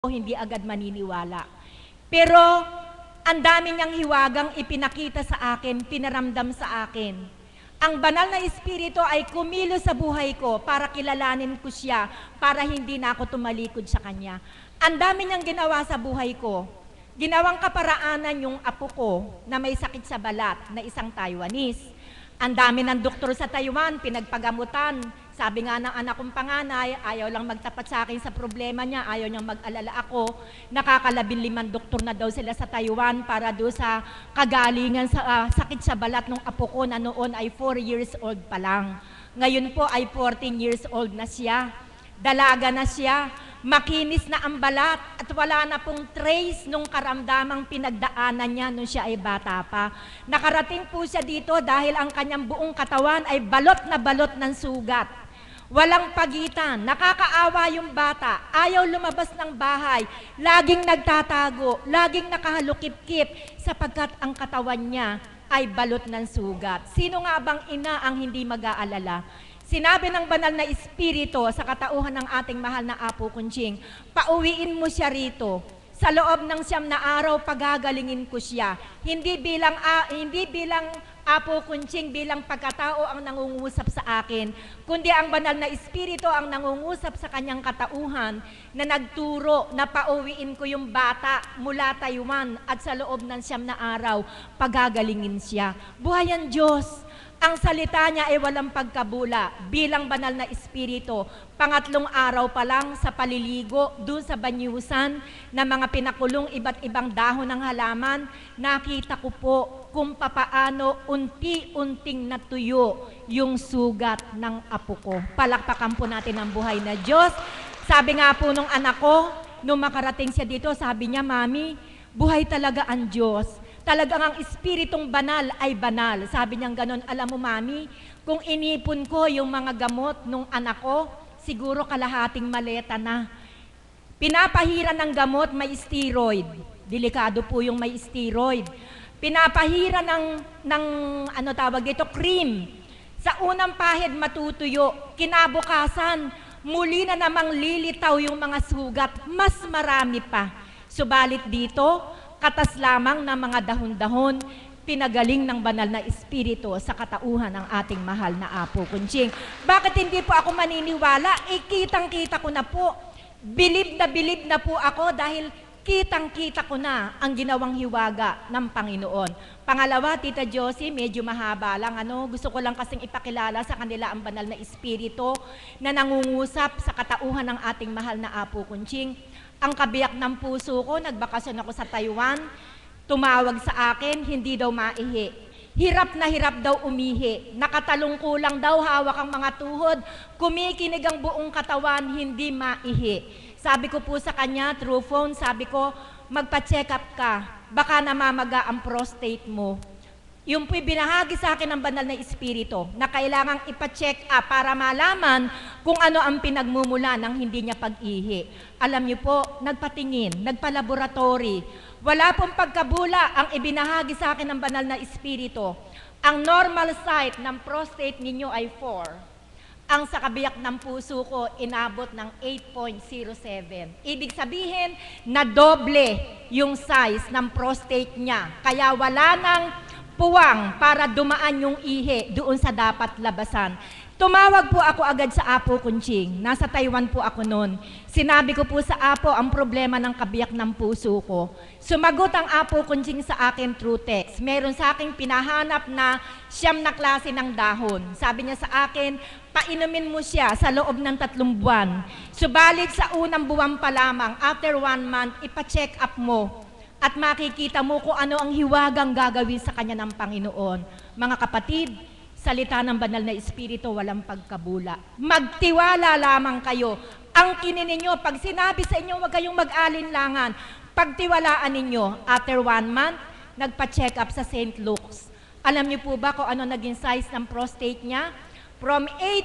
hindi agad maniniwala. Pero ang dami niyang hiwagang ipinakita sa akin, pinaramdam sa akin. Ang banal na espiritu ay kumilos sa buhay ko para kilalanin ko siya, para hindi na ako tumalikod sa kanya. Ang dami niyang ginawa sa buhay ko. Ginawang kaparaanan yung apo ko na may sakit sa balat na isang Taiwanese. Ang dami ng doktor sa Taiwan, pinagpagamutan. Sabi nga ng anak kong panganay, ayaw lang magtapat sa akin sa problema niya, ayaw niyang mag-alala ako. Nakaka-15 doktor na daw sila sa Taiwan para doon sa kagalingan sa sakit sa balat ng apo ko na noon ay 4 years old pa lang. Ngayon po ay 14 years old na siya. Dalaga na siya, makinis na ang balat at wala na pong trace nung karamdamang pinagdaanan niya nung siya ay bata pa. Nakarating po siya dito dahil ang kanyang buong katawan ay balot na balot ng sugat. Walang pagitan, nakakaawa yung bata, ayaw lumabas ng bahay, laging nagtatago, laging nakahalukip-kip sapagkat ang katawan niya ay balot ng sugat. Sino nga bang ina ang hindi mag-aalala? Sinabi ng banal na espiritu sa katauhan ng ating mahal na Apo Kunching, pauwiin mo siya rito. Sa loob ng 9 na araw, pagagalingin ko siya. Hindi bilang Apo Kunching, bilang pagkatao ang nangungusap sa akin, kundi ang banal na espiritu ang nangungusap sa kanyang katauhan na nagturo na pauwiin ko yung bata mula Taiwan at sa loob ng 9 na araw, pagagalingin siya. Buhay ang Diyos. Ang salita niya ay walang pagkabula bilang banal na espiritu. Pangatlong araw pa lang sa paliligo, doon sa banyusan na mga pinakulong iba't ibang dahon ng halaman, nakita ko po kung papaano unti-unting natuyo yung sugat ng apo ko. Palakpakan po natin ang buhay na Diyos. Sabi nga po nung anak ko, nung makarating siya dito, sabi niya, Mami, buhay talaga ang Diyos. Talagang ang espiritong banal ay banal. Sabi niyang ganon, alam mo Mami, kung inipon ko yung mga gamot nung anak ko, siguro kalahating maleta na. Pinapahira ng gamot, may steroid. Delikado po yung may steroid. Pinapahira ng ano tawag dito, cream. Sa unang pahid matutuyo, kinabukasan, muli na namang lilitaw yung mga sugat, mas marami pa. Subalit dito, katas lamang ng mga dahon-dahon, pinagaling ng banal na espiritu sa katauhan ng ating mahal na Apo Kunching. Bakit hindi po ako maniniwala? Kitang-kita ko na po. Bilib na po ako dahil kitang-kita ko na ang ginawang hiwaga ng Panginoon. Pangalawa, Tita Josie, medyo mahaba lang. Gusto ko lang kasing ipakilala sa kanila ang banal na espiritu na nangungusap sa katauhan ng ating mahal na Apo Kunching. Ang kabiyak ng puso ko, nagbakasyon ako sa Taiwan, tumawag sa akin, hindi daw maihi. Hirap na hirap daw umihi. Nakatalong kulang daw, hawak ang mga tuhod, kumikinig ang buong katawan, hindi maihi. Sabi ko po sa kanya, through phone, sabi ko, magpa-check up ka, baka namamaga ang prostate mo. Yung po'y binahagi sa akin ng banal na espiritu na kailangang ipa-check up para malaman kung ano ang pinagmumula ng hindi niya pag-ihi. Alam niyo po, nagpatingin, nagpa-laboratory. Wala pong pagkabula ang ibinahagi sa akin ng banal na espiritu. Ang normal height ng prostate ninyo ay 4. Ang sa kabiyak ng puso ko, inabot ng 8.07. Ibig sabihin, na doble yung size ng prostate niya. Kaya wala nang puwang para dumaan yung ihi doon sa dapat labasan. Tumawag po ako agad sa Apo Kunching. Nasa Taiwan po ako noon. Sinabi ko po sa Apo ang problema ng kabiyak ng puso ko. Sumagot ang Apo Kunching sa akin through text. Meron sa akin pinahanap na 9 na klase ng dahon. Sabi niya sa akin, painumin mo siya sa loob ng 3 buwan. Subalit sa unang buwan pa lamang, after 1 month, ipa-check up mo. At makikita mo kung ano ang hiwagang gagawin sa kanya ng Panginoon. Mga kapatid, salita ng banal na espiritu, walang pagkabula. Magtiwala lamang kayo. Ang kinin ninyo, pag sinabi sa inyo, huwag kayong mag-alinlangan. Pagtiwalaan ninyo, after 1 month, nagpa-check up sa St. Luke's. Alam niyo po ba kung ano naging size ng prostate niya? From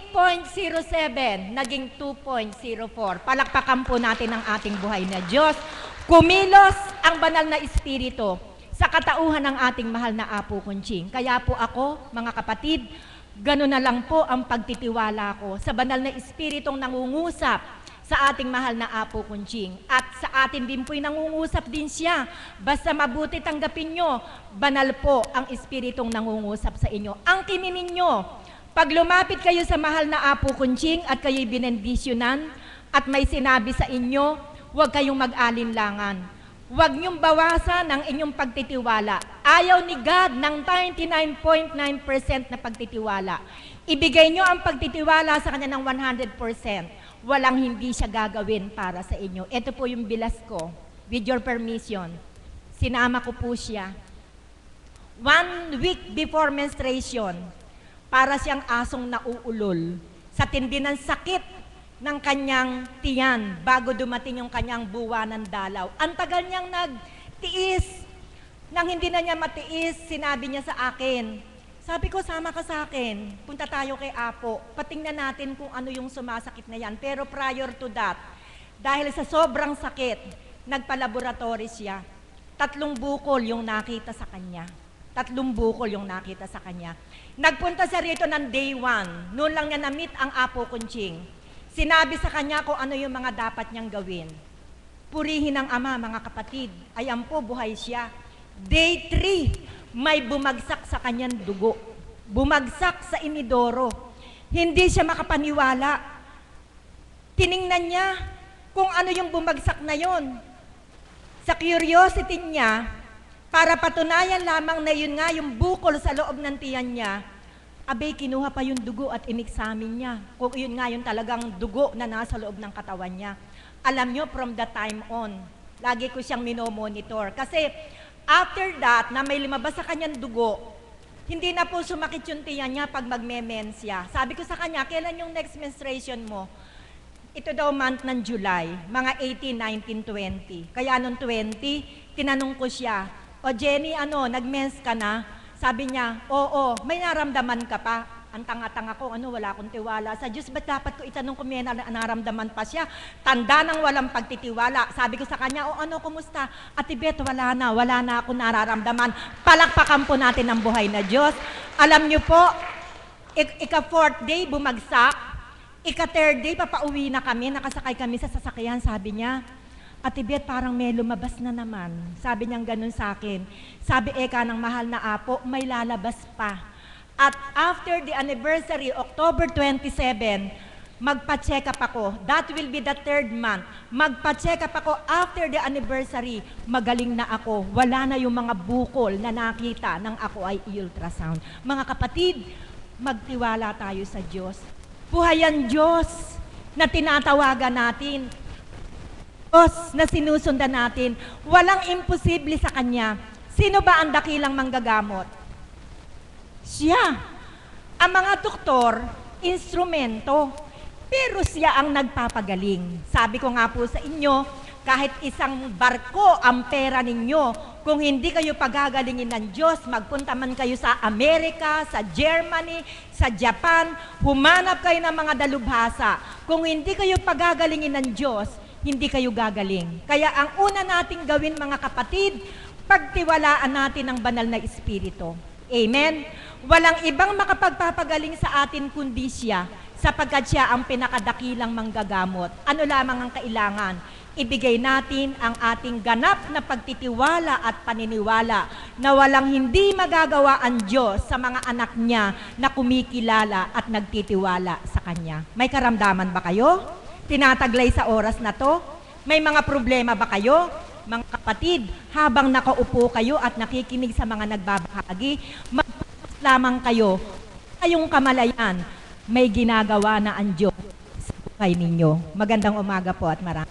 8.07, naging 2.04. Palakpakan po natin ang ating buhay na Diyos. Kumilos ang banal na espiritu sa katauhan ng ating mahal na Apo Kunching. Kaya po ako, mga kapatid, gano'n na lang po ang pagtitiwala ko sa banal na espiritong nangungusap sa ating mahal na Apo Kunching. At sa atin din po'y nangungusap din siya. Basta mabuti tanggapin nyo, banal po ang Espiritong nangungusap sa inyo. Ang kininin nyo, pag lumapit kayo sa mahal na Apo Kunching at kayo'y binendisyonan at may sinabi sa inyo, huwag kayong mag-alinlangan. Huwag niyong bawasan ang inyong pagtitiwala. Ayaw ni God ng 99.9% na pagtitiwala. Ibigay niyo ang pagtitiwala sa Kanya ng 100%. Walang hindi siya gagawin para sa inyo. Ito po yung bilas ko. With your permission, sinama ko po siya. 1 week before menstruation, para siyang asong nauulol sa tindi ng sakit ng kanyang tiyan bago dumating yung kanyang buwan ng dalaw. Ang tagal niyang nagtiis. Nang hindi na niya matiis, sinabi niya sa akin, sabi ko, sama ka sa akin, punta tayo kay Apo, patingnan natin kung ano yung sumasakit na yan. Pero prior to that, dahil sa sobrang sakit, nagpa-laboratory siya. 3 bukol yung nakita sa kanya. 3 bukol yung nakita sa kanya. Nagpunta siya rito ng day 1, noon lang niya na-meet ang Apo Kunching. Sinabi sa kanya kung ano yung mga dapat niyang gawin. Purihin ng Ama, mga kapatid. Ayan po, buhay siya. Day 3, may bumagsak sa kanyang dugo. Bumagsak sa inidoro. Hindi siya makapaniwala. Tiningnan niya kung ano yung bumagsak na yon. Sa curiosity niya, para patunayan lamang na yun nga yung bukol sa loob ng tiyan niya, abay, kinuha pa yung dugo at inexamine niya. Kung yun nga yung talagang dugo na nasa loob ng katawan niya. Alam nyo, from that time on, lagi ko siyang minomonitor. Kasi after that, na may lumabas sa kanyang dugo, hindi na po sumakit yung tiyan niya pag magme-mens siya. Sabi ko sa kanya, kailan yung next menstruation mo? Ito daw month ng July, mga 18, 19, 20. Kaya nung 20, tinanong ko siya, o Jenny, nag-mens ka na? Sabi niya, oo, may naramdaman ka pa. Ang tanga-tanga ko, wala akong tiwala sa Diyos. Ba't dapat ko itanong kung may naramdaman pa siya? Tanda ng walang pagtitiwala. Sabi ko sa kanya, kumusta? Ate Beth, wala na ako nararamdaman. Palakpakan po natin ang buhay na Diyos. Alam niyo po, ika-4th day, bumagsak. Ika-3rd day, papauwi na kami. Nakasakay kami sa sasakyan, sabi niya. Ate Beth, parang may lumabas na naman. Sabi niyang ganun sa akin. Sabi ng mahal na Apo, may lalabas pa. At after the anniversary, October 27, magpa-check up ako. That will be the 3rd month. Magpa-check up ako after the anniversary. Magaling na ako. Wala na yung mga bukol na nakita nang ako ay ultrasound. Mga kapatid, magtiwala tayo sa Diyos. Buhay ang Diyos na tinatawagan natin. Diyos na sinusundan natin. Walang imposible sa Kanya. Sino ba ang dakilang manggagamot? Siya. Ang mga doktor, instrumento. Pero siya ang nagpapagaling. Sabi ko nga po sa inyo, kahit isang barko ang pera ninyo, kung hindi kayo pagagalingin ng Diyos, magpunta man kayo sa Amerika, sa Germany, sa Japan, humanap kayo ng mga dalubhasa. Kung hindi kayo pagagalingin ng Diyos, hindi kayo gagaling. Kaya ang una nating gawin, mga kapatid, pagtiwalaan natin ang banal na Espiritu. Amen? Walang ibang makapagpapagaling sa atin kundi siya, sapagkat siya ang pinakadakilang manggagamot. Ano lamang ang kailangan? Ibigay natin ang ating ganap na pagtitiwala at paniniwala na walang hindi magagawa ang Diyos sa mga anak niya na kumikilala at nagtitiwala sa Kanya. May karamdaman ba kayo? Tinataglay sa oras na to? May mga problema ba kayo? Mga kapatid, habang nakaupo kayo at nakikinig sa mga nagbabahagi, mag-focus lamang kayo. Kayong kamalayan, may ginagawa na ang Diyos sa buhay ninyo. Magandang umaga po at marami.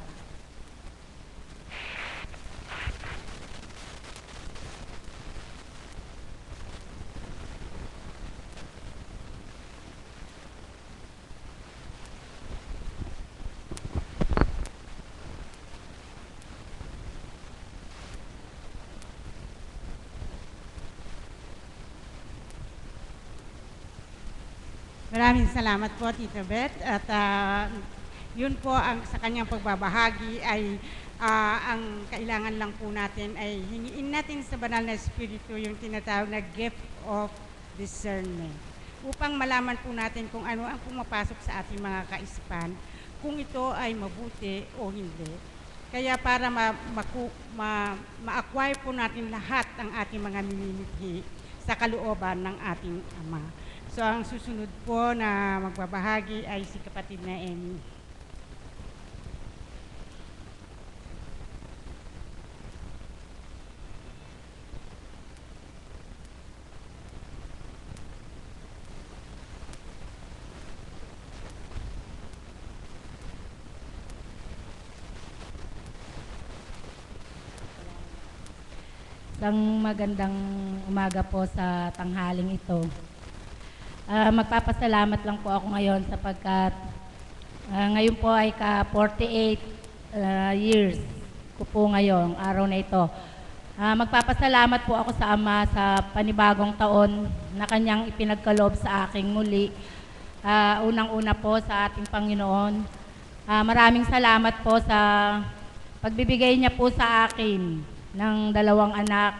Maraming salamat po, Tita Beth. At yun po ang sa kanyang pagbabahagi ay ang kailangan lang po natin ay hingiin natin sa banal na Espiritu yung tinatawag na gift of discernment upang malaman po natin kung ano ang pumapasok sa ating mga kaisipan, kung ito ay mabuti o hindi. Kaya para ma-acquire po natin lahat ang ating mga minimithi sa kalooban ng ating Ama. So ang susunod po na magbabahagi ay si kapatid na Emmy. Isang magandang umaga po sa tanghaling ito. Magpapasalamat lang po ako ngayon sapagkat ngayon po ay ka-48 years ko po ngayon, araw na ito. Magpapasalamat po ako sa Ama sa panibagong taon na Kanyang ipinagkaloob sa aking muli. Unang-una po sa ating Panginoon. Maraming salamat po sa pagbibigay niya po sa akin ng 2 anak,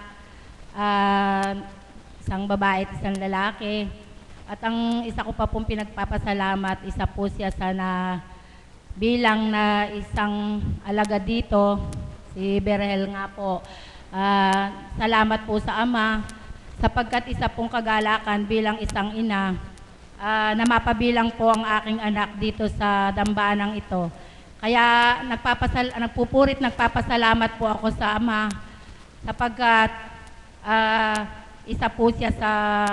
isang babae at isang lalaki. At ang isa ko pa pong pinagpapasalamat, isa po siya sana bilang na isang alagad dito, si Berhel nga po. Salamat po sa Ama sapagkat isa pong kagalakan bilang isang ina na mapabilang po ang aking anak dito sa dambanang ito. Kaya nagpapasalamat po ako sa Ama sapagkat isa po siya sa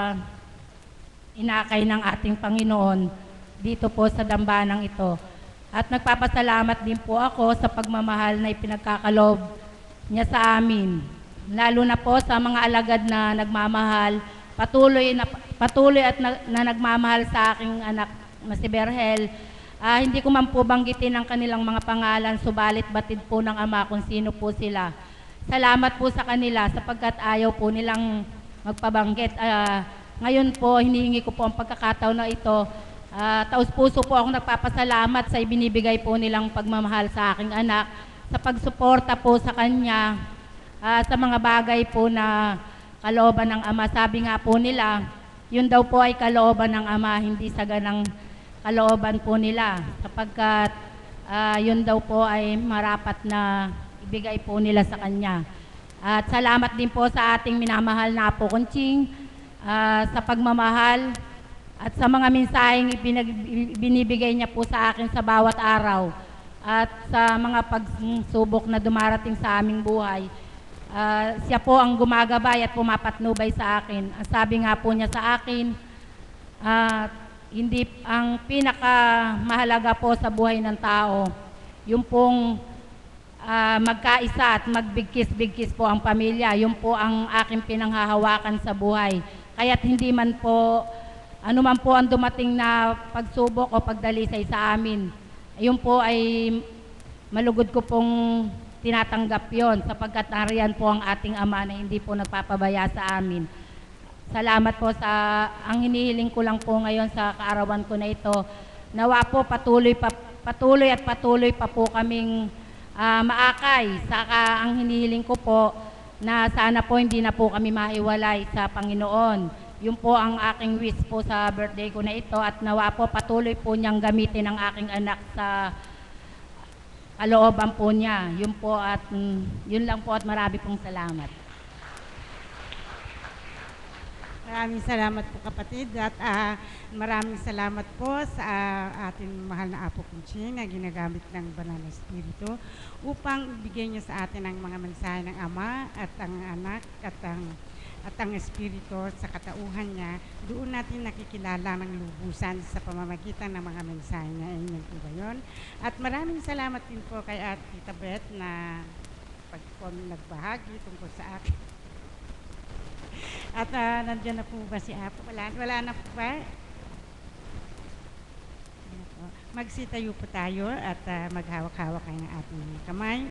inakay ng ating Panginoon dito po sa dambanang ito. At nagpapasalamat din po ako sa pagmamahal na ipinagkakaloob niya sa amin. Lalo na po sa mga alagad na nagmamahal, patuloy at nagmamahal sa aking anak na si Berhel. Hindi ko man po banggitin ang kanilang mga pangalan, subalit batid po ng Ama kung sino po sila. Salamat po sa kanila sapagkat ayaw po nilang magpabanggit. Ngayon po, hinihingi ko po ang pagkakataon na ito. Taus-puso po akong nagpapasalamat sa ibinibigay po nilang pagmamahal sa aking anak, sa pagsuporta po sa kanya, sa mga bagay po na kalooban ng Ama. Sabi nga po nila, yun daw po ay kalooban ng Ama, hindi saganang kalooban po nila sapagkat yun daw po ay marapat na ibigay po nila sa kanya. At salamat din po sa ating minamahal na Apo Conching sa pagmamahal at sa mga mensaheng binibigay niya po sa akin sa bawat araw at sa mga pagsubok na dumarating sa aming buhay. Siya po ang gumagabay at pumapatnubay sa akin. Ang sabi nga po niya sa akin, hindi ang pinakamahalaga po sa buhay ng tao, yung pong magkaisa at magbigkis-bigkis po ang pamilya. Yung po ang aking pinanghahawakan sa buhay. Kaya't hindi man po, ano man po ang dumating na pagsubok o pagdalisay sa amin, yun po ay malugod ko pong tinatanggap yon sapagkat nariyan po ang ating Ama na hindi po nagpapabaya sa amin. Salamat po sa, ang hinihiling ko lang po ngayon sa kaarawan ko na ito, nawa po patuloy pa po kaming maakay. Saka ang hinihiling ko po na sana po hindi na po kami maiwalay sa Panginoon. Yun po ang aking wish po sa birthday ko na ito at nawa po patuloy po niyang gamitin ang aking anak sa kalooban po niya. Yun po at yun lang po at marami pong salamat. Maraming salamat po kapatid at maraming salamat po sa ating mahal na Apo Conching na ginagamit ng Banal na Espiritu upang ibigay niya sa atin ang mga mensahe ng Ama at ang anak at ang Espiritu sa katauhan niya. Doon natin nakikilala ng lubusan sa pamamagitan ng mga mensahe niya. Inyo po ba yun? At maraming salamat din po kay Tita Beth na pag po nagbahagi tungkol sa akin. At nandiyan na po ba si Apo? Wala na po ba? Magsitayo po tayo at maghawak-hawak kayo ng ating kamay